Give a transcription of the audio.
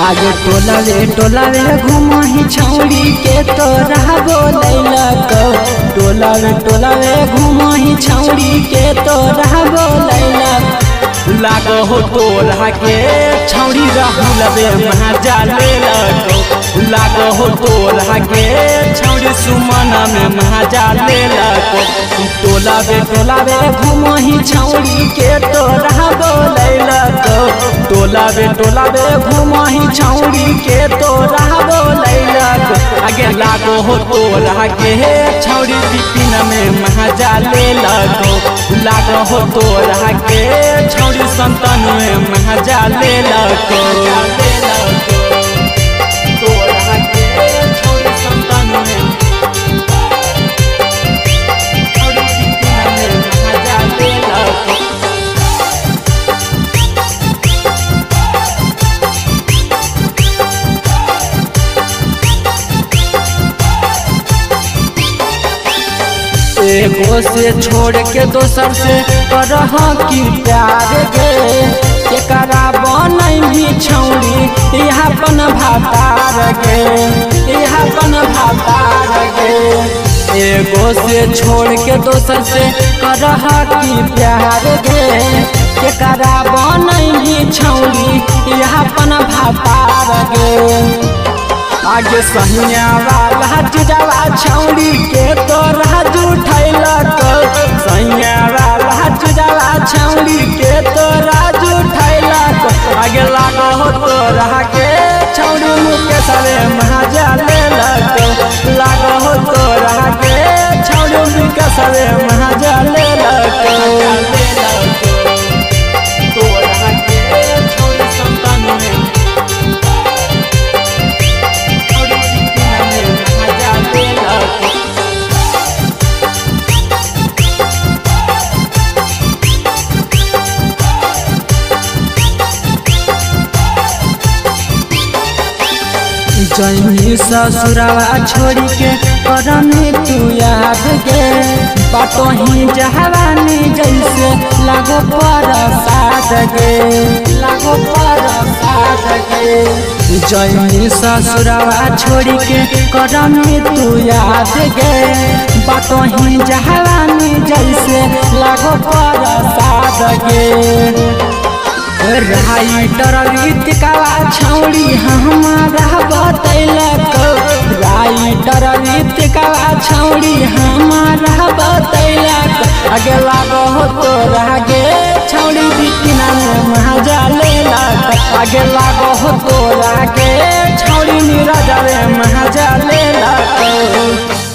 आगे टोला रे घुमही छौड़ी के तोरा बोलैलक। टोला रे घुमही छौड़ी के तोरा बोलैलक। लागो हो तोरा के छौड़ी राहुल बे मजा लेलक। लागो हो तोरा के छौड़ी सुमन में मजा लेलक। टोला बे घुमही छौड़ी के तोरा बोलैलक। टोला बे घुमही छौड़ी के तोरा बोलैलक। आगे लागो हो तोरा के छौड़ी बिपिन में मजा लेलक। लागो हो तोरा के छौड़ी संतन में मजा लेलक। तोरा के छौड़ी संतन में छौड़ी बिपिन में मजा लेलक। एगो से छोड़ के दोसर से करह की प्यार गे। एकरा बनैली छौड़ी इहापन भातार गे। इहापन भातार गे। एगो से छोड़ के दोसर से करह की प्यार गे। एकरा बनैली छौड़ी इहापन भातार गे। आगे सहिया वाला जुजावा छौड़ी के तोरा जुठैलक। सहिया वाला जुजावा छौड़ी के तोरा जुठैलक। आगे लागो हो तोरा के छौड़ी मुके सरे मजा लेलक। लागो हो तोरा के छौड़ी मुके सरे मजा लेलक। तोरा के छौड़ी संतन में जही ससुरवा छोड़ी के करनी तू याद गे। बाटही जवानी जैसे लागो प्रसाद गे। लागो प्रसाद गे। जही ससुरवा छोड़ी के करनी तू याद गे। बाटही जवानी जैसे लागो प्रसाद गे। राइटर रीतिकावा छौड़ी हमारा बतैलक। राइटर रीतिकावा छौड़ी हमारा बतैलक। आगे लागो हो तोरा गे छौड़ी बिपिन में मजा लेलक। आगे लागो हो तोरा गे छौड़ी नीरज में मजा लेलक।